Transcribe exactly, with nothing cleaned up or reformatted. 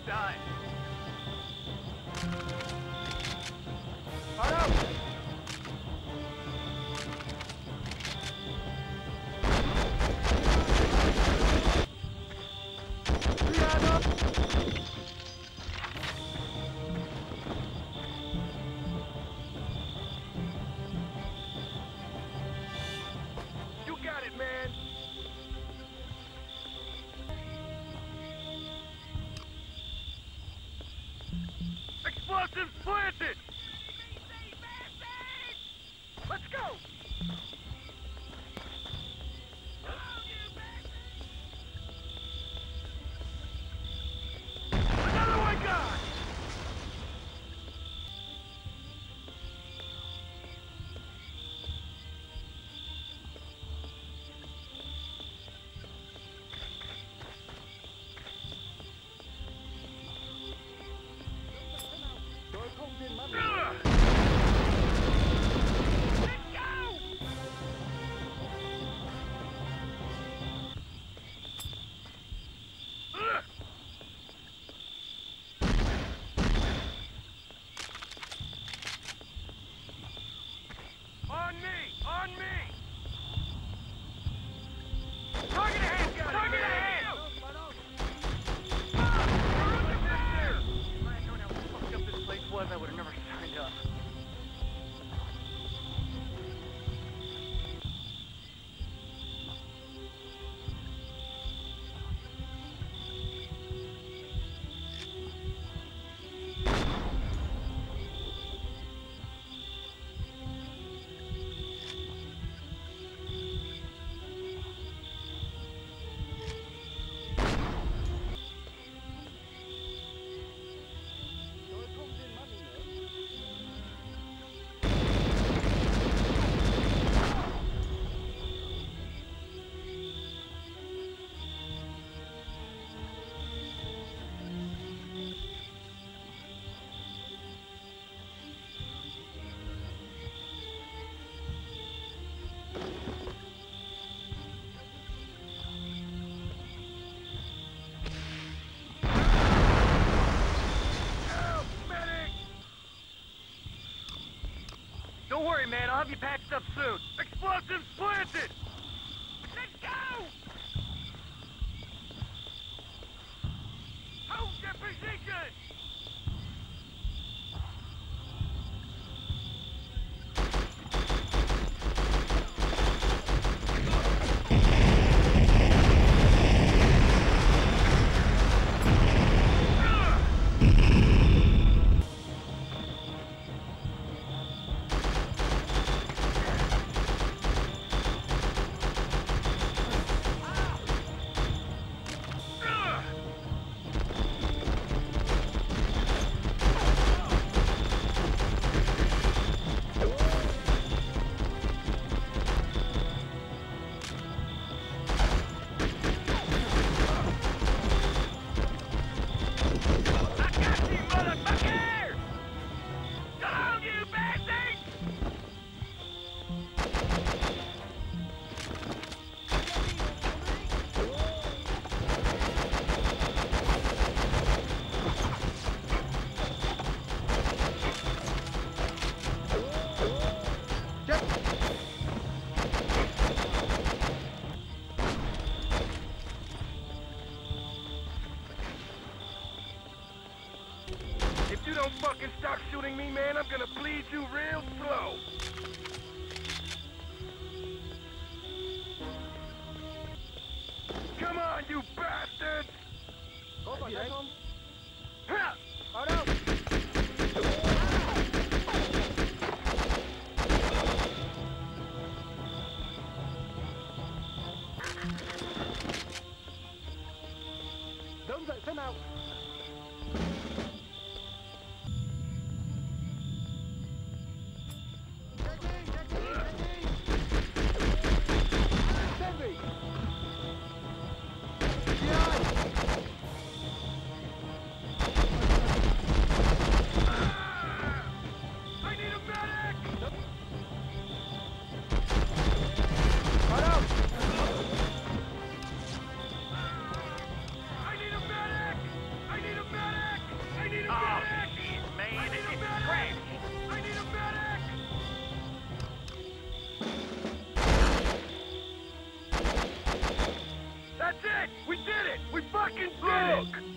die. Fire out! You got it, man. Explosives planted! Let's go! Another one gone! Ugh! Let's go! Ugh! On me! On me! Target ahead, guys! Target ahead! Ah! You're under fire! If I had known how fucked up this place was, I would have never signed up. Help, medic! Don't worry, man. I'll have you patched up soon. Explosives planted! Let's go! Hold your position! If you don't fucking stop shooting me, man, I'm gonna bleed you real slow. Come on, you bastards! Go for it, Tom. Ha! Fire out! Don't let them out! Look!